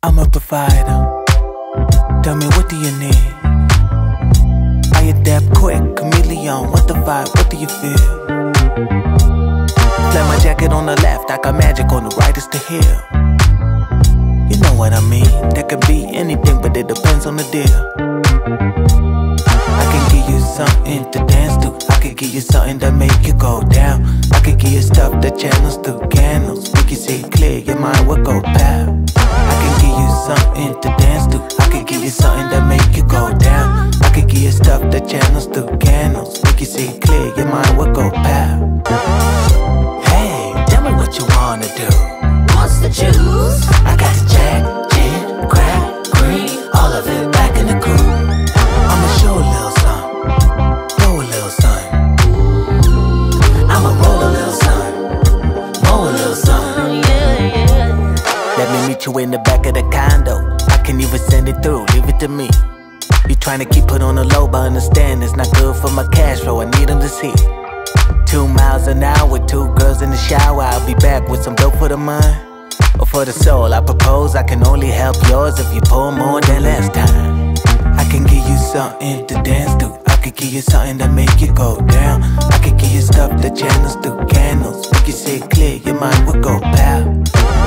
I'm a provider. Tell me, what do you need? I adapt quick, chameleon. What the vibe? What do you feel? Flap my jacket on the left, I got magic on the right, it's the heel. You know what I mean? That could be anything, but it depends on the deal. I can give you something to dance to. I can give you something that make you go down. I can give you stuff that channels through candles. Make you see clear, your mind will go pow. I can give you something to dance to. I can give you something that make you go down. I can give you stuff that channels through candles. Make you see clear, your mind will go pow. Hey, tell me what you wanna do. What's the juice? I got the Jack, gin, crack, green, all of it back in the coupe. I'ma show a little something, throw a little something. I'ma roll a little something, roll a little something. Let me meet you in the back of the condo. I can even send it through, leave it to me. You tryna keep it on the low, but understand it's not good for my cash flow. I need them to see 2 miles an hour with 2 girls in the shower. I'll be back with some dope for the mind or for the soul. I propose I can only help yours if you pull more than last time. I can give you something to dance to. I could give you something that make you go down. I could give you stuff that channels through candles. Make you see clear, your mind will go pow.